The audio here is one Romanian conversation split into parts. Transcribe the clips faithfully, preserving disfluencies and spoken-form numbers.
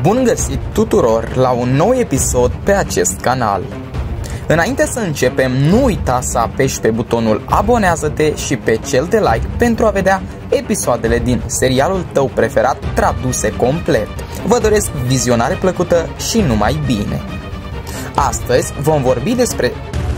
Bun găsit tuturor la un nou episod pe acest canal. Înainte să începem, nu uita să apeși pe butonul abonează-te și pe cel de like pentru a vedea episoadele din serialul tău preferat traduse complet. Vă doresc vizionare plăcută și numai bine. Astăzi vom vorbi despre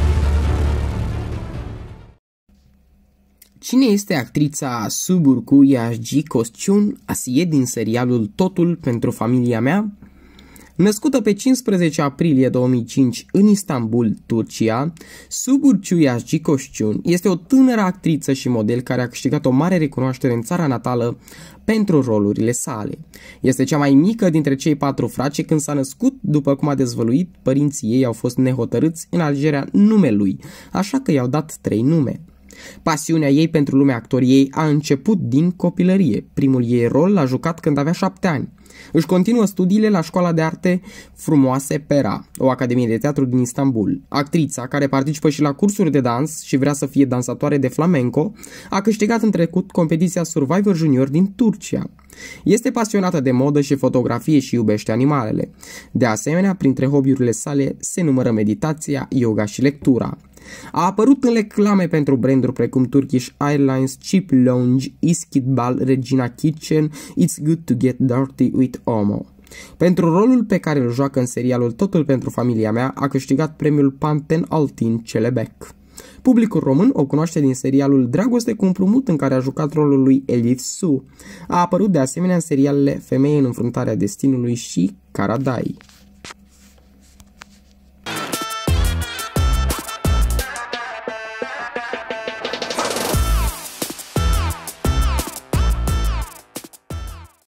cine este actrița Suburcu Yazgi Coșciun, Asiye din serialul Totul pentru familia mea. Născută pe cincisprezece aprilie două mii cinci în Istanbul, Turcia, Suburcu Yazgi Coșciun este o tânără actriță și model care a câștigat o mare recunoaștere în țara natală pentru rolurile sale. Este cea mai mică dintre cei patru frați. Când s-a născut, după cum a dezvăluit, părinții ei au fost nehotărâți în alegerea numelui, așa că i-au dat trei nume. Pasiunea ei pentru lumea actoriei a început din copilărie. Primul ei rol l-a jucat când avea șapte ani. Își continuă studiile la Școala de Arte Frumoase Pera, o academie de teatru din Istanbul. Actrița, care participă și la cursuri de dans și vrea să fie dansatoare de flamenco, a câștigat în trecut competiția Survivor Junior din Turcia. Este pasionată de modă și fotografie și iubește animalele. De asemenea, printre hobby-urile sale se numără meditația, yoga și lectura. A apărut în reclame pentru branduri precum Turkish Airlines, Cheap Lounge, Iskitbal, Regina Kitchen, It's Good to Get Dirty with Omo. Pentru rolul pe care îl joacă în serialul Totul pentru familia mea, a câștigat premiul Panten Altin Celebec. Publicul român o cunoaște din serialul Dragoste cu împrumut, în care a jucat rolul lui Elif Su. A apărut de asemenea în serialele Femeie în înfruntarea destinului și Karadai.